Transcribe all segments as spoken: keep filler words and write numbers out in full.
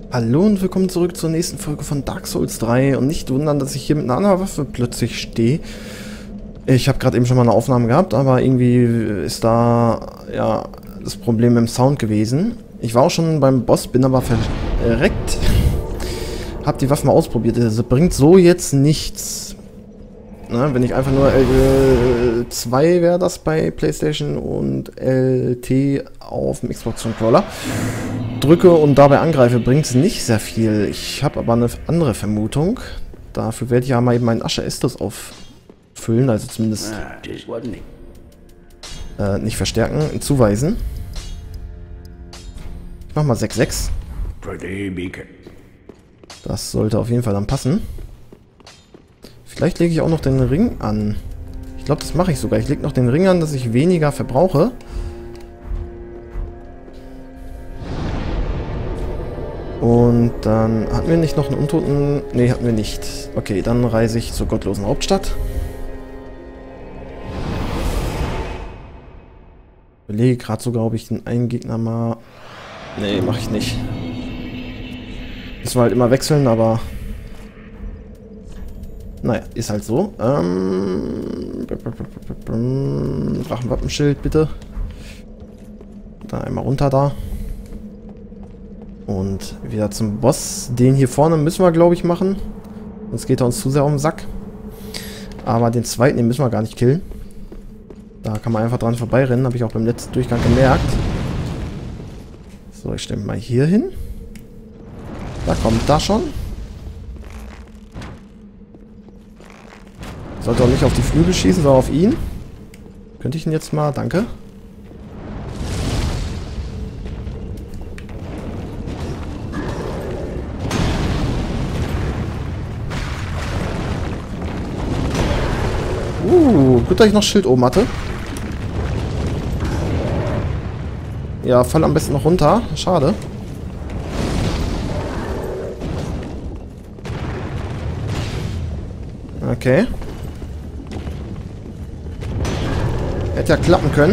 Hallo und willkommen zurück zur nächsten Folge von Dark Souls drei. Und nicht wundern, dass ich hier mit einer anderen Waffe plötzlich stehe. Ich habe gerade eben schon mal eine Aufnahme gehabt, aber irgendwie ist da ja das Problem im Sound gewesen. Ich war auch schon beim Boss, bin aber verreckt. Hab die Waffe mal ausprobiert. Das bringt so jetzt nichts. Na, wenn ich einfach nur L zwei wäre das bei PlayStation und L T auf dem Xbox-Controller drücke und dabei angreife, bringt es nicht sehr viel. Ich habe aber eine andere Vermutung. Dafür werde ich ja mal eben meinen Asche-Estus auffüllen, also zumindest äh, nicht verstärken, zuweisen. Ich mach mal sechs sechs. Das sollte auf jeden Fall dann passen. Vielleicht lege ich auch noch den Ring an. Ich glaube, das mache ich sogar. Ich lege noch den Ring an, dass ich weniger verbrauche. Und dann hatten wir nicht noch einen Untoten... Ne, hatten wir nicht. Okay, dann reise ich zur gottlosen Hauptstadt. Ich überlege gerade sogar, ob ich den einen Gegner mal... Ne, mache ich nicht. Müssen wir halt immer wechseln, aber... Naja, ist halt so. Ähm... Drachenwappenschild, bitte. Dann einmal runter da. Und wieder zum Boss. Den hier vorne müssen wir, glaube ich, machen. Sonst geht er uns zu sehr auf den Sack. Aber den zweiten, den müssen wir gar nicht killen. Da kann man einfach dran vorbeirennen. Habe ich auch beim letzten Durchgang gemerkt. So, ich stelle mal hier hin. Da kommt da schon. Sollte auch nicht auf die Flügel schießen, sondern auf ihn. Könnte ich ihn jetzt mal... Danke. Uh, gut, dass ich noch Schild oben hatte. Ja, fall am besten noch runter. Schade. Okay. Hätte ja klappen können.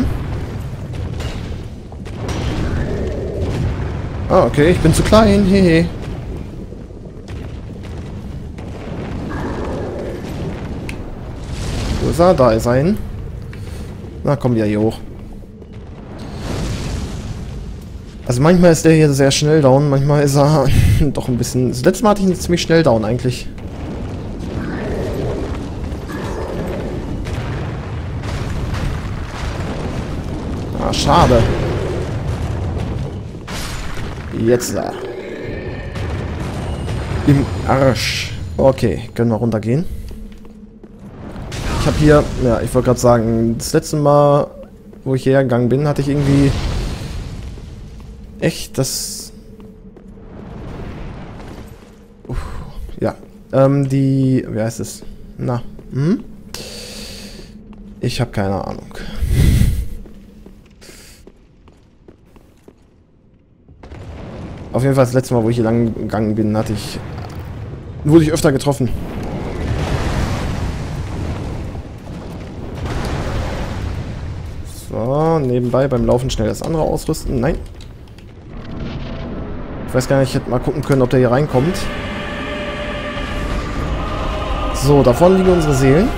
Ah, okay, ich bin zu klein. Hehe. Wo ist er? Da ist er hin. Na, komm wieder hier hoch. Also manchmal ist der hier sehr schnell down, manchmal ist er doch ein bisschen... Das letzte Mal hatte ich ihn ziemlich schnell down eigentlich. Ah, schade. Jetzt da. Im Arsch. Okay, können wir runtergehen. Ich habe hier, ja, ich wollte gerade sagen, das letzte Mal, wo ich hierher gegangen bin, hatte ich irgendwie echt das... Uff, ja, ähm, die, wie heißt es? Na, hm? Ich habe keine Ahnung. Auf jeden Fall das letzte Mal, wo ich hier lang gegangen bin, hatte ich... wurde ich öfter getroffen. So, nebenbei beim Laufen schnell das andere ausrüsten. Nein. Ich weiß gar nicht, ich hätte mal gucken können, ob der hier reinkommt. So, da vorne liegen unsere Seelen.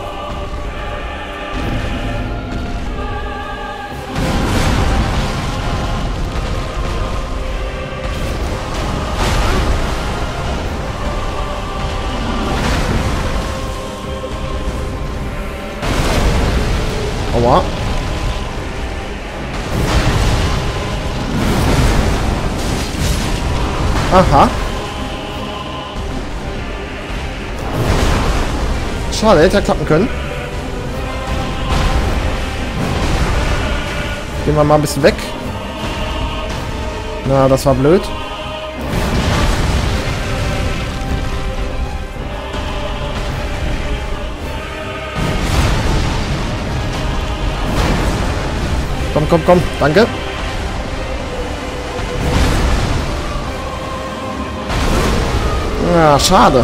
Aua. Aha. Schade, hätte ja klappen können. Gehen wir mal ein bisschen weg. Na, das war blöd. Komm, komm, komm. Danke. Ja, schade.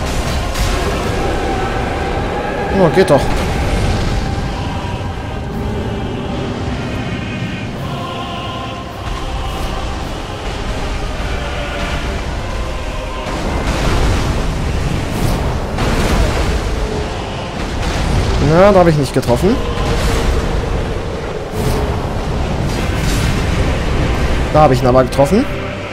Oh, geht doch. Ja, da habe ich nicht getroffen. Da habe ich ihn aber getroffen.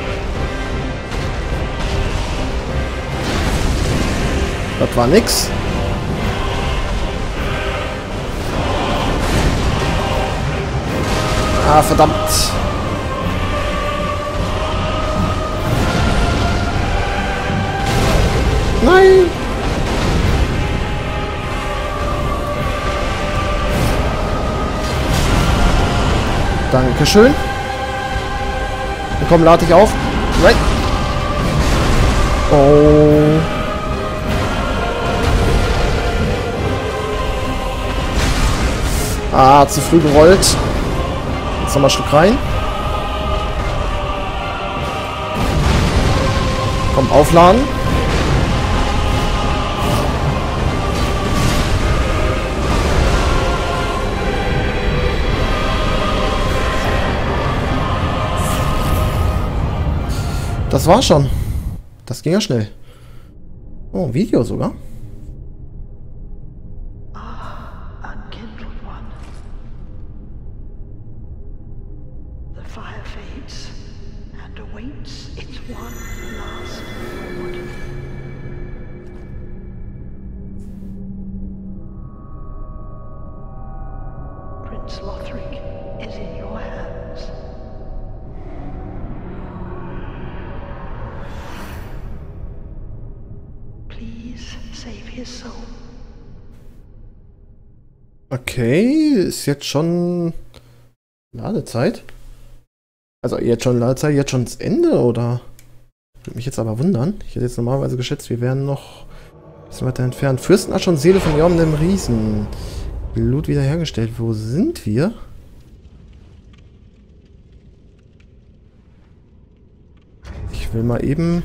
Das war nix. Ah, verdammt. Nein. Dankeschön. Und komm, lade ich auf. Nein. Oh. Ah, zu früh gerollt. Jetzt nochmal ein Stück rein. Komm, aufladen. Das war schon. Das ging ja schnell. Oh, Video sogar. Okay, ist jetzt schon Ladezeit. Also jetzt schon Ladezeit, jetzt schon das Ende, oder? Würde mich jetzt aber wundern. Ich hätte jetzt normalerweise geschätzt, wir wären noch ein bisschen weiter entfernt. Fürstenasche und Seele von Yhorm, dem Riesen. Blut wiederhergestellt. Wo sind wir? Ich will mal eben...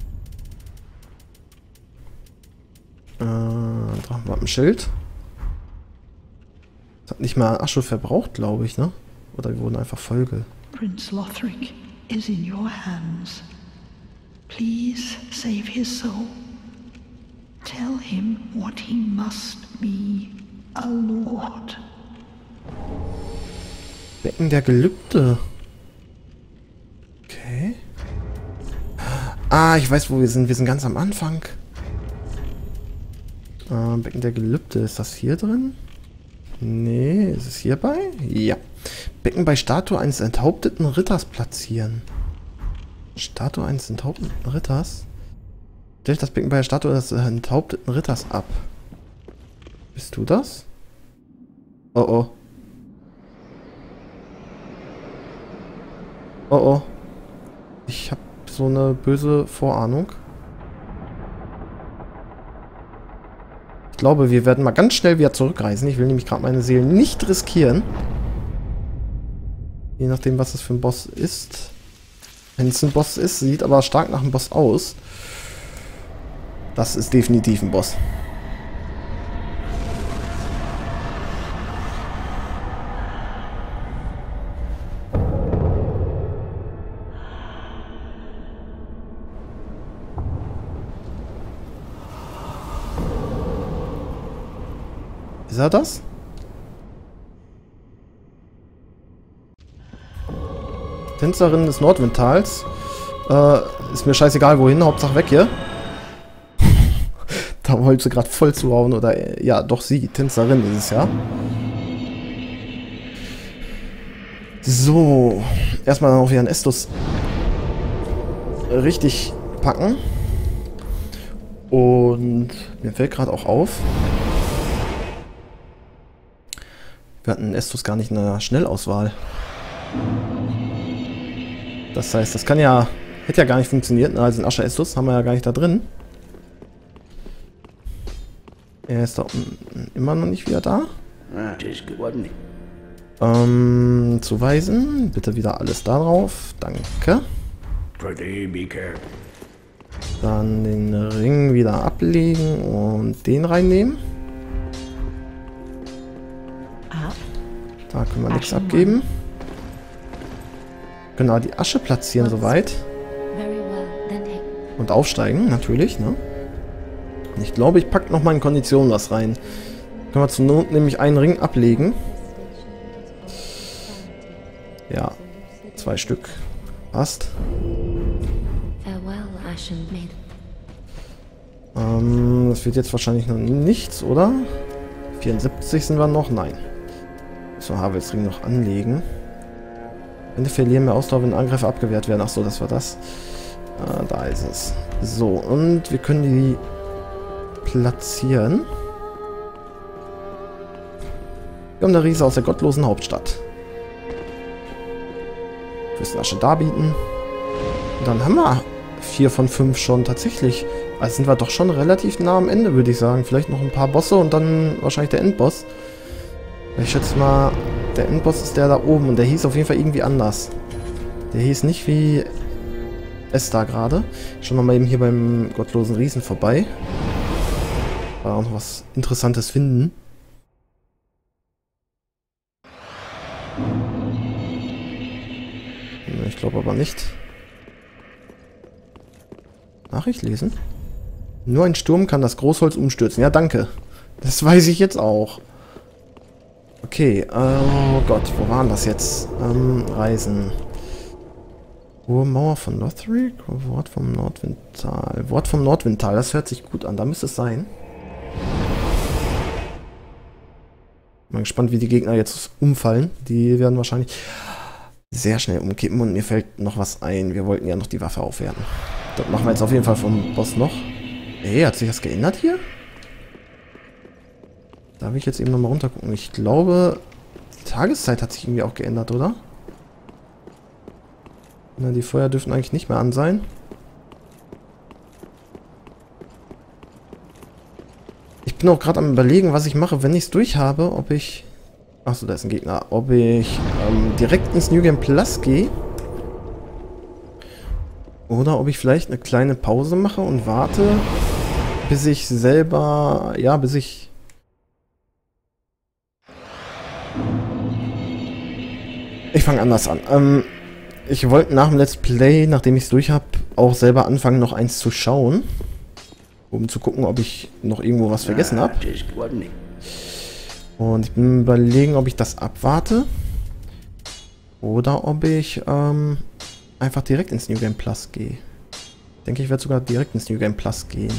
Äh, Drachenwappenschild. Das hat nicht mal Asche verbraucht, glaube ich, ne? Oder wir wurden einfach Folge. Prince Lothric is in your hands. Please save his soul. Tell him what he must be, a lord. Becken der Gelübde. Okay. Ah, ich weiß, wo wir sind. Wir sind ganz am Anfang. Äh, Becken der Gelübde. Ist das hier drin? Nee, ist es hierbei? Ja. Becken bei Statue eines enthaupteten Ritters platzieren. Statue eines enthaupteten Ritters? Stellt das Becken bei der Statue eines enthaupteten Ritters ab. Bist du das? Oh oh. Oh oh. Ich habe so eine böse Vorahnung. Ich glaube, wir werden mal ganz schnell wieder zurückreisen. Ich will nämlich gerade meine Seelen nicht riskieren. Je nachdem, was das für ein Boss ist. Wenn es ein Boss ist, sieht aber stark nach einem Boss aus. Das ist definitiv ein Boss. Ist er das? Tänzerin des Nordwindtals. Äh, ist mir scheißegal wohin, Hauptsache weg hier. Da wollte sie gerade voll zuhauen, oder... Äh, ja, doch sie, Tänzerin ist es ja. So. Erstmal noch wieder einen Estus richtig packen. Und mir fällt gerade auch auf, wir hatten Estus gar nicht in der Schnellauswahl. Das heißt, das kann ja... Hätte ja gar nicht funktioniert. Also den Asche Estus haben wir ja gar nicht da drin. Er ist da unten immer noch nicht wieder da. Ähm, zuweisen. Bitte wieder alles da drauf. Danke. Dann den Ring wieder ablegen und den reinnehmen. Da können wir nichts abgeben. Genau, die Asche platzieren soweit. Und aufsteigen, natürlich, ne? Und ich glaube, ich packe noch mal in Konditionen was rein. Können wir zur Not nämlich einen Ring ablegen. Ja, zwei Stück. Passt. Ähm, das wird jetzt wahrscheinlich noch nichts, oder? vierundsiebzig sind wir noch? Nein. So, Havelsring noch anlegen. Wenn wir verlieren mehr Ausdauer, wenn Angriffe abgewehrt werden. Ach so, das war das. Ah, da ist es. So, und wir können die platzieren. Wir haben eine Riese aus der gottlosen Hauptstadt. Fürstenasche darbieten. Und dann haben wir vier von fünf schon tatsächlich. Also sind wir doch schon relativ nah am Ende, würde ich sagen. Vielleicht noch ein paar Bosse und dann wahrscheinlich der Endboss. Ich schätze mal, der Endboss ist der da oben und der hieß auf jeden Fall irgendwie anders. Der hieß nicht wie es da gerade. Schauen wir mal eben hier beim gottlosen Riesen vorbei. Da auch noch was Interessantes finden. Ich glaube aber nicht. Nachricht lesen? Nur ein Sturm kann das Großholz umstürzen. Ja, danke. Das weiß ich jetzt auch. Okay, oh Gott, wo waren das jetzt? Ähm, Reisen. Hohe Mauer von Lothric? Wort vom Nordwindtal. Wort vom Nordwindtal, das hört sich gut an. Da müsste es sein. Mal gespannt, wie die Gegner jetzt umfallen. Die werden wahrscheinlich sehr schnell umkippen und mir fällt noch was ein. Wir wollten ja noch die Waffe aufwerten. Das machen wir jetzt auf jeden Fall vom Boss noch. Ey, hat sich das geändert hier? Da will ich jetzt eben nochmal runter gucken. Ich glaube, die Tageszeit hat sich irgendwie auch geändert, oder? Na, die Feuer dürften eigentlich nicht mehr an sein. Ich bin auch gerade am Überlegen, was ich mache, wenn ich es durch habe, ob ich... Achso, da ist ein Gegner. Ob ich ähm, direkt ins New Game Plus gehe. Oder ob ich vielleicht eine kleine Pause mache und warte, bis ich selber... Ja, bis ich... Ich fange anders an. Ähm, ich wollte nach dem Let's Play, nachdem ich es durch habe, auch selber anfangen, noch eins zu schauen. Um zu gucken, ob ich noch irgendwo was vergessen habe. Und ich bin überlegen, ob ich das abwarte. Oder ob ich ähm, einfach direkt ins New Game Plus gehe. Ich denke, ich werde sogar direkt ins New Game Plus gehen.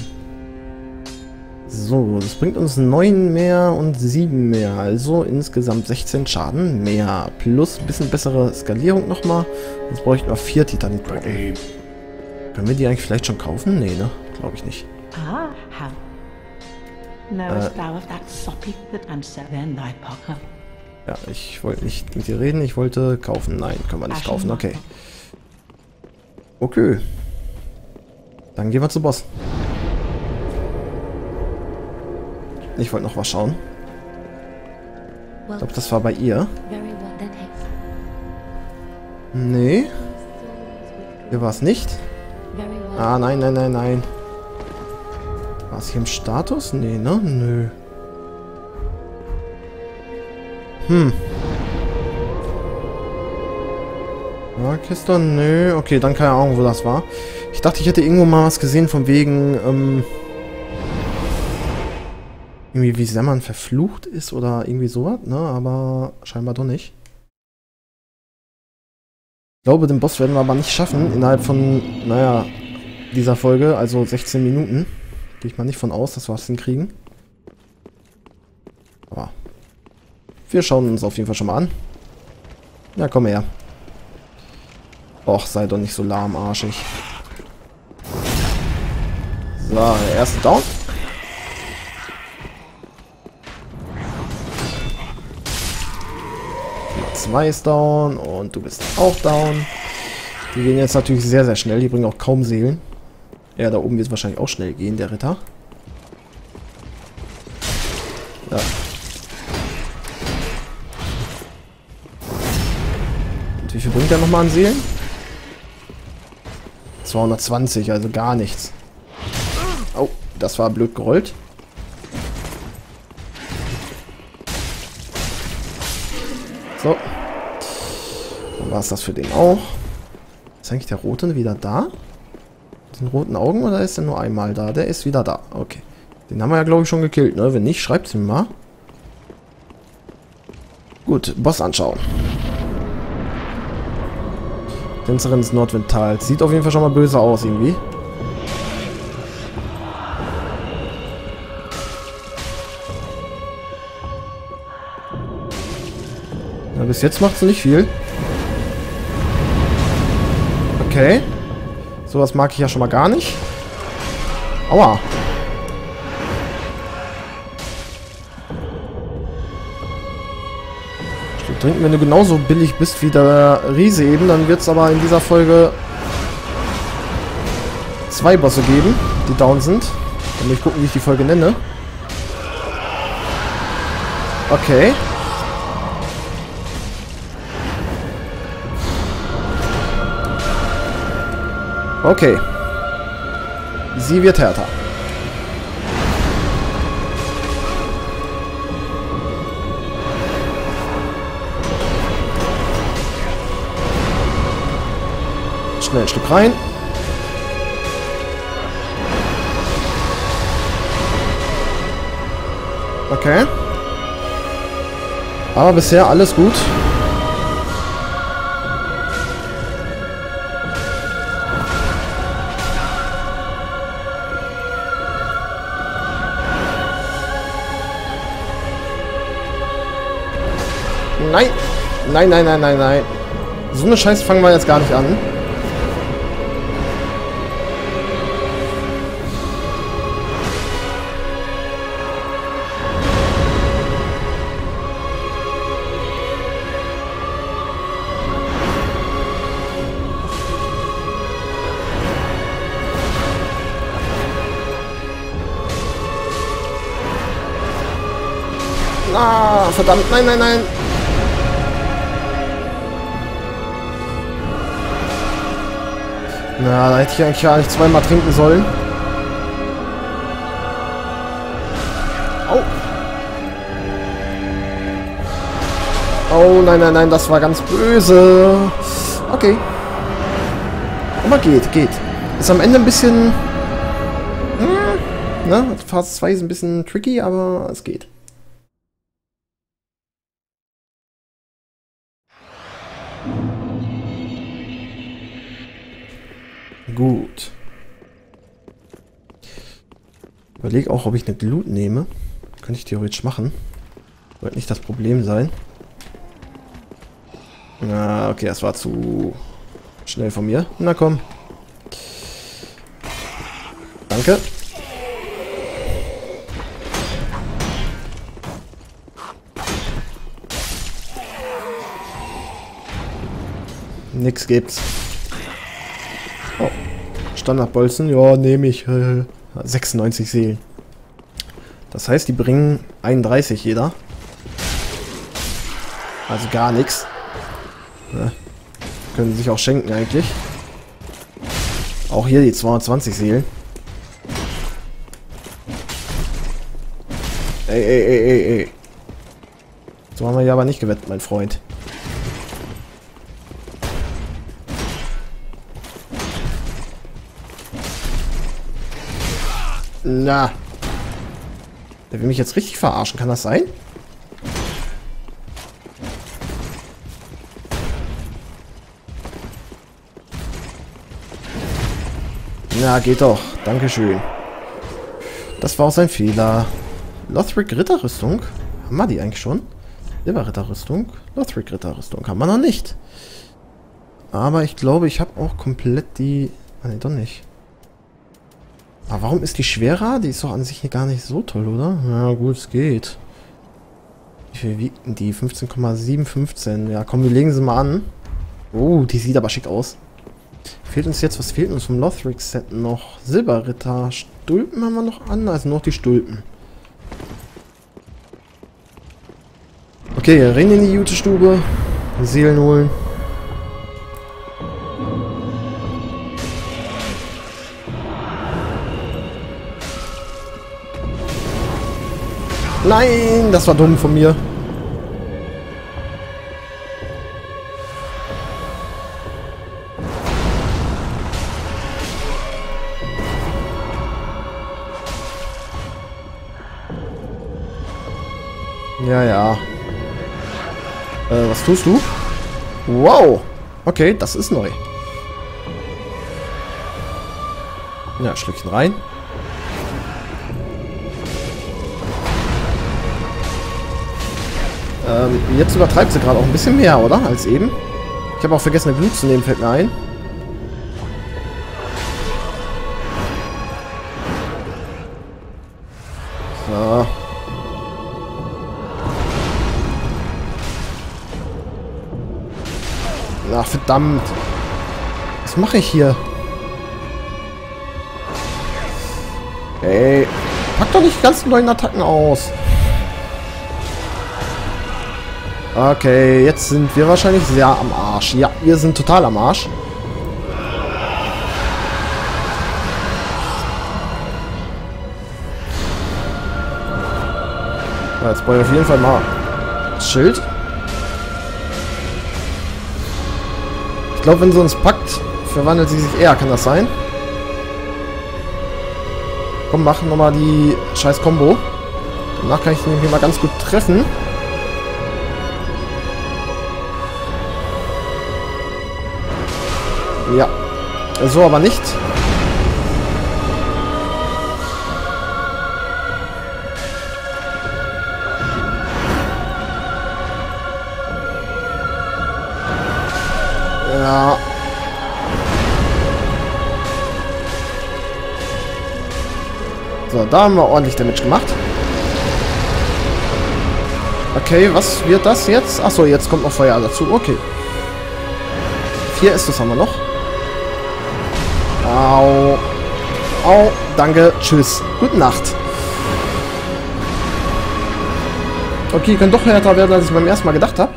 So, das bringt uns neun mehr und sieben mehr. Also insgesamt sechzehn Schaden mehr. Plus ein bisschen bessere Skalierung nochmal. Jetzt brauche ich noch vier Titanitbrocken. Können wir die eigentlich vielleicht schon kaufen? Nee, ne? Glaube ich nicht. Ah, how knowest thou of that soppy that answer then thy pocker? Ja, ich wollte nicht mit dir reden, ich wollte kaufen. Nein, können wir nicht kaufen, okay. Okay. Dann gehen wir zu Boss. Ich wollte noch was schauen. Ich glaube, das war bei ihr. Nee. Hier war es nicht. Ah, nein, nein, nein, nein. War es hier im Status? Nee, ne? Nö. Hm. Ja, Kiste? Nö. Okay, dann keine Ahnung, wo das war. Ich dachte, ich hätte irgendwo mal was gesehen von wegen, ähm... irgendwie, wie sehr man verflucht ist oder irgendwie sowas, ne? Aber scheinbar doch nicht. Ich glaube, den Boss werden wir aber nicht schaffen innerhalb von, naja, dieser Folge, also sechzehn Minuten. Gehe ich mal nicht von aus, dass wir es hinkriegen. Aber wir schauen uns auf jeden Fall schon mal an. Ja, komm her. Och, sei doch nicht so lahmarschig. So, der erste Down. Zwei ist down und du bist auch down. Die gehen jetzt natürlich sehr, sehr schnell. Die bringen auch kaum Seelen. Ja, da oben wird es wahrscheinlich auch schnell gehen, der Ritter. Ja. Und wie viel bringt er nochmal an Seelen? zweihundertzwanzig, also gar nichts. Oh, das war blöd gerollt. So. Dann war es das für den auch. Ist eigentlich der Rote wieder da? Den roten Augen oder ist er nur einmal da? Der ist wieder da. Okay. Den haben wir ja, glaube ich, schon gekillt, ne? Wenn nicht, schreibt es mir mal. Gut, Boss anschauen. Tänzerin des Nordwindtals. Sieht auf jeden Fall schon mal böse aus irgendwie. Ja, bis jetzt macht sie nicht viel. Okay. Sowas mag ich ja schon mal gar nicht. Aua. Trinken, wenn du genauso billig bist wie der Riese eben, dann wird es aber in dieser Folge zwei Bosse geben, die down sind. Dann will ich gucken, wie ich die Folge nenne. Okay. Okay. Sie wird härter. Schnell ein Stück rein. Okay. Aber bisher alles gut. Nein. Nein, nein, nein, nein, nein. So eine Scheiße fangen wir jetzt gar nicht an. Ah, verdammt, nein, nein, nein. Na, da hätte ich eigentlich gar nicht zweimal trinken sollen. Au. Oh, nein, nein, nein, das war ganz böse. Okay. Aber geht, geht. Ist am Ende ein bisschen... Hm, ne? Phase zwei ist ein bisschen tricky, aber es geht. Gut. Überlege auch, ob ich eine Glut nehme. Könnte ich theoretisch machen. Wird nicht das Problem sein. Na, okay, das war zu schnell von mir. Na komm. Danke. Nix gibt's. Oh. Standardbolzen, ja, nehme ich. sechsundneunzig Seelen. Das heißt, die bringen einunddreißig jeder. Also gar nichts. Ja. Können sich auch schenken eigentlich. Auch hier die zweihundertzwanzig Seelen. Ey, ey, ey, ey, ey. So haben wir ja aber nicht gewettet, mein Freund. Na. Der will mich jetzt richtig verarschen. Kann das sein? Na, geht doch. Dankeschön. Das war auch sein Fehler. Lothric Ritterrüstung. Haben wir die eigentlich schon? Silberritterrüstung. Lothric Ritterrüstung. Haben wir noch nicht. Aber ich glaube, ich habe auch komplett die... Ah, ne, doch nicht. Aber warum ist die schwerer? Die ist doch an sich hier gar nicht so toll, oder? Ja, gut, es geht. Wie viel wiegt denn die? fünfzehn Komma sieben fünfzehn. Ja, komm, wir legen sie mal an. Oh, die sieht aber schick aus. Fehlt uns jetzt, was fehlt uns vom Lothric-Set noch? Silberritter. Stulpen haben wir noch an, also noch die Stulpen. Okay, rein in die Jute-Stube. Seelen holen. Nein, das war dumm von mir. Ja, ja. Äh, was tust du? Wow. Okay, das ist neu. Ja, Schlückchen rein. Ähm, jetzt übertreibt sie gerade auch ein bisschen mehr, oder? Als eben. Ich habe auch vergessen, eine Glut zu nehmen, fällt mir ein. So. Ach, verdammt. Was mache ich hier? Ey, pack doch nicht die ganzen neuen Attacken aus. Okay, jetzt sind wir wahrscheinlich sehr am Arsch. Ja, wir sind total am Arsch. So, jetzt brauche ich auf jeden Fall mal das Schild. Ich glaube, wenn sie uns packt, verwandelt sie sich eher. Kann das sein? Komm, machen nochmal die scheiß Combo. Danach kann ich nämlich mal ganz gut treffen. Ja. So aber nicht. Ja. So, da haben wir ordentlich Damage gemacht. Okay, was wird das jetzt? Achso, jetzt kommt noch Feuer dazu. Okay. Vier ist das haben wir noch. Au. Au. Danke. Tschüss. Gute Nacht. Okay, kann doch härter werden, als ich beim ersten Mal gedacht habe.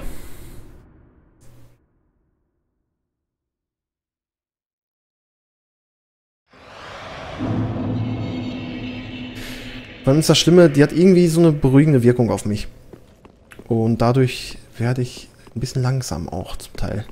Vor allem ist das Schlimme, die hat irgendwie so eine beruhigende Wirkung auf mich. Und dadurch werde ich ein bisschen langsam auch zum Teil.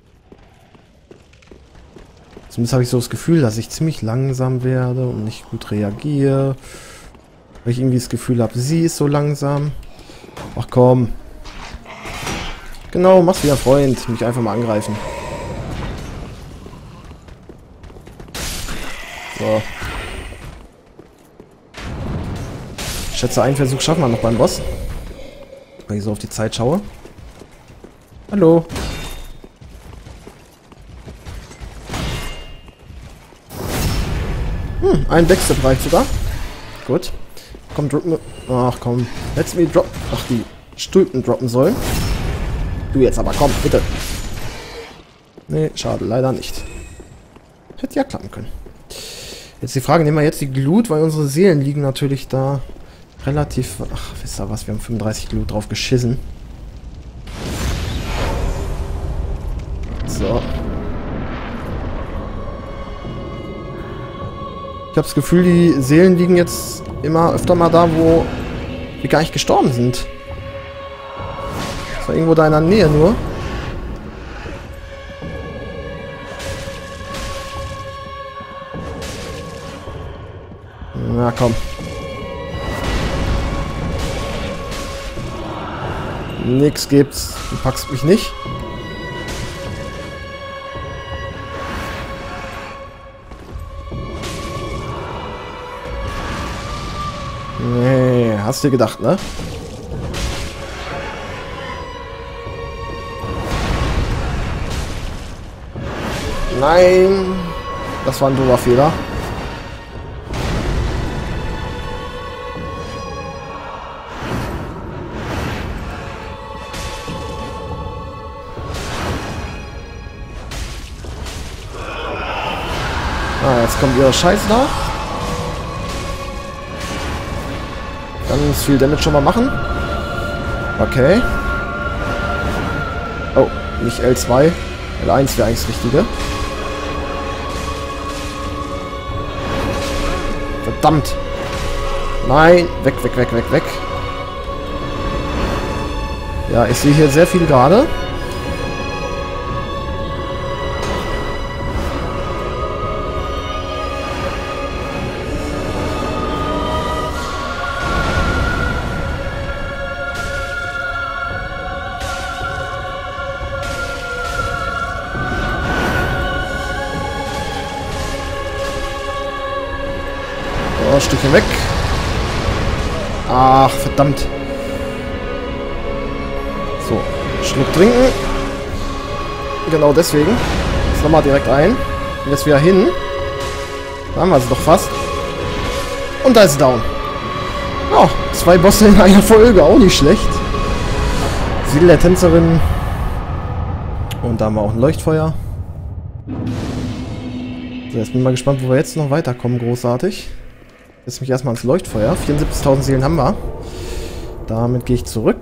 Zumindest habe ich so das Gefühl, dass ich ziemlich langsam werde und nicht gut reagiere. Weil ich irgendwie das Gefühl habe, sie ist so langsam. Ach komm. Genau, mach's wieder Freund. Mich einfach mal angreifen. So. Ich schätze, einen Versuch schaffen wir noch beim Boss. Wenn ich so auf die Zeit schaue. Hallo. Hm, ein Backstep reicht sogar. Gut. Komm, drop mir. Ach komm. Let's me drop. Ach, die Stulpen droppen sollen. Du jetzt aber, komm, bitte. Nee, schade, leider nicht. Hätte ja klappen können. Jetzt die Frage, nehmen wir jetzt die Glut, weil unsere Seelen liegen natürlich da relativ... Ach, wisst ihr was, wir haben fünfunddreißig Glut drauf geschissen. So. Ich habe das Gefühl, die Seelen liegen jetzt immer öfter mal da, wo wir gar nicht gestorben sind. Das war irgendwo da in der Nähe nur. Na komm. Nix gibt's. Du packst mich nicht. Nee, hast dir gedacht, ne? Nein! Das war ein doofer Fehler. Ah, jetzt kommt ihre Scheiße da. Ganz viel Damage schon mal machen. Okay. Oh, nicht L zwei. L eins wäre eigentlich das Richtige. Verdammt. Nein. Weg, weg, weg, weg, weg. Ja, ich sehe hier sehr viel gerade. ein Stückchen weg. Ach, verdammt. So, Schluck trinken. Genau deswegen. Jetzt nochmal direkt ein. Und jetzt wieder hin. Da haben wir sie doch fast. Und da ist sie down. Ja, zwei Bosse in einer Folge, auch nicht schlecht. Wie der Tänzerin. Und da haben wir auch ein Leuchtfeuer. So, jetzt bin ich mal gespannt, wo wir jetzt noch weiterkommen, großartig. Jetzt mich erstmal ans Leuchtfeuer. vierundsiebzigtausend Seelen haben wir. Damit gehe ich zurück.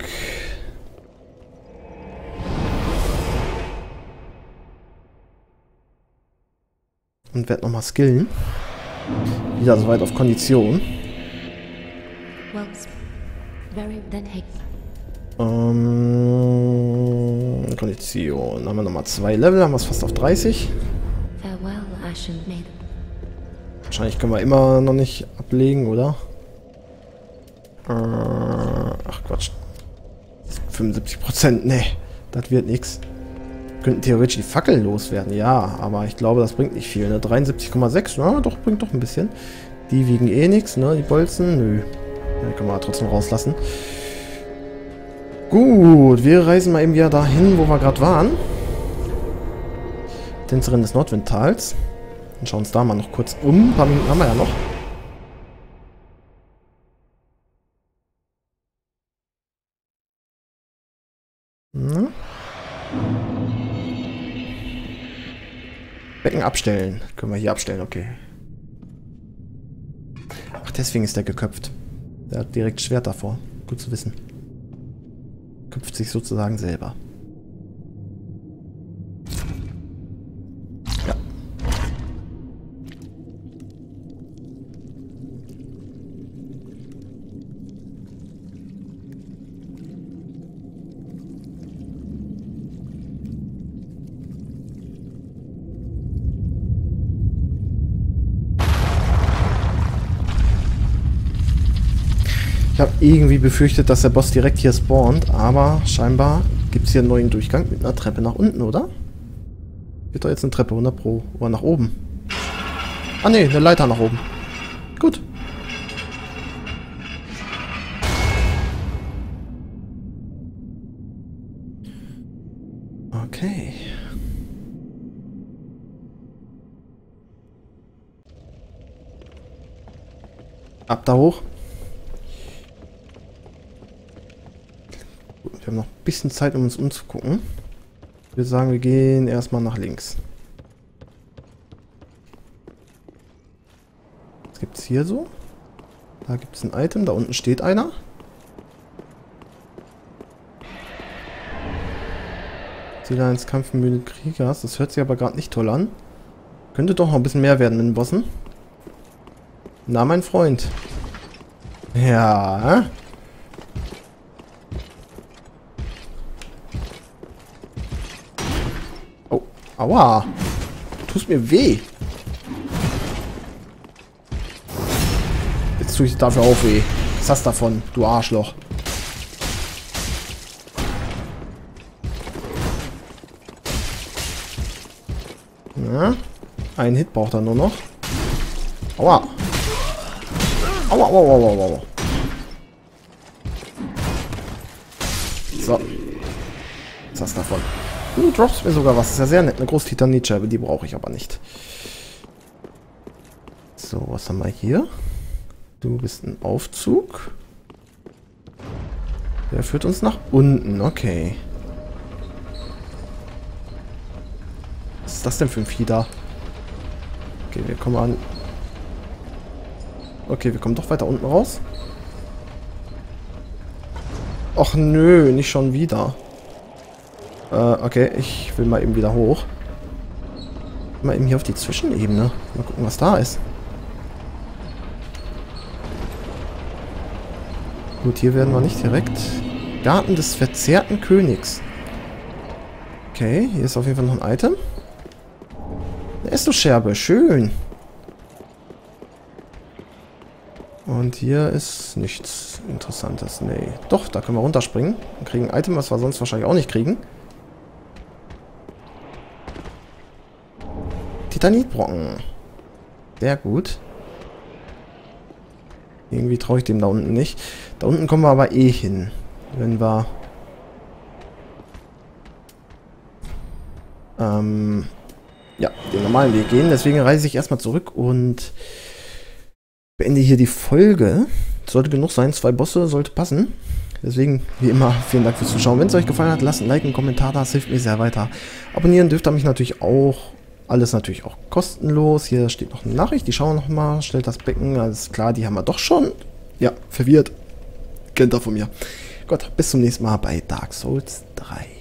Und werde nochmal skillen. Wieder soweit auf Kondition. Ähm, Kondition. Haben wir nochmal zwei Level, haben wir es fast auf dreißig. Wahrscheinlich können wir immer noch nicht ablegen, oder? Äh, ach Quatsch. fünfundsiebzig Prozent, ne. Das wird nichts. Könnten theoretisch die Fackeln loswerden, ja. Aber ich glaube, das bringt nicht viel, ne? dreiundsiebzig Komma sechs, ja, doch, bringt doch ein bisschen. Die wiegen eh nichts, ne? Die Bolzen, nö. Ja, können wir trotzdem rauslassen. Gut, wir reisen mal eben wieder dahin, wo wir gerade waren. Tänzerin des Nordwindtals. Und schauen uns da mal noch kurz um. Ein paar Minuten haben wir ja noch. Hm. Becken abstellen. Können wir hier abstellen, okay. Ach, deswegen ist der geköpft. Der hat direkt Schwert davor. Gut zu wissen. Köpft sich sozusagen selber. Ja. Ich habe irgendwie befürchtet, dass der Boss direkt hier spawnt, aber scheinbar gibt es hier einen neuen Durchgang mit einer Treppe nach unten, oder? Wird doch jetzt eine Treppe, hundert Pro. Oder nach oben. Ah ne, eine Leiter nach oben. Gut. Okay. Ab da hoch. Wir haben noch ein bisschen Zeit, um uns umzugucken. Ich würde sagen, wir gehen erstmal nach links. Was gibt es hier so? Da gibt es ein Item, da unten steht einer. Ziel eines kampfmüden Kriegers. Das hört sich aber gerade nicht toll an. Könnte doch noch ein bisschen mehr werden mit den Bossen. Na, mein Freund. Ja. Oh, aua. Du tust mir weh. Jetzt tue ich dafür auch weh. Was hast du davon, du Arschloch? Ja. Einen Hit braucht er nur noch. Aua. Aua, aua, aua, aua, aua. So. Was hast du davon? Du droppst mir sogar was. Das ist ja sehr nett. Eine große Titanitscheibe. Die brauche ich aber nicht. So, was haben wir hier? Du bist ein Aufzug. Der führt uns nach unten. Okay. Was ist das denn für ein Vieh da? Okay, wir kommen an... Okay, wir kommen doch weiter unten raus. Och nö, nicht schon wieder. Äh, okay, ich will mal eben wieder hoch. Mal eben hier auf die Zwischenebene. Mal gucken, was da ist. Gut, hier werden wir nicht direkt. Garten des verzehrten Königs. Okay, hier ist auf jeden Fall noch ein Item. Eine Esto-Scherbe, schön. Und hier ist nichts Interessantes. Nee. Doch, da können wir runterspringen. Und kriegen ein Item, was wir sonst wahrscheinlich auch nicht kriegen. Titanitbrocken. Sehr gut. Irgendwie traue ich dem da unten nicht. Da unten kommen wir aber eh hin. Wenn wir... Ähm... Ja, den normalen Weg gehen. Deswegen reise ich erstmal zurück und beende hier die Folge. Sollte genug sein. Zwei Bosse sollte passen. Deswegen, wie immer, vielen Dank fürs Zuschauen. Wenn es euch gefallen hat, lasst ein Like, einen Kommentar da. Das hilft mir sehr weiter. Abonnieren dürft ihr mich natürlich auch. Alles natürlich auch kostenlos. Hier steht noch eine Nachricht. Die schauen wir nochmal. Stellt das Becken. Alles klar, die haben wir doch schon. Ja, verwirrt. Kennt ihr von mir. Gut, bis zum nächsten Mal bei Dark Souls drei.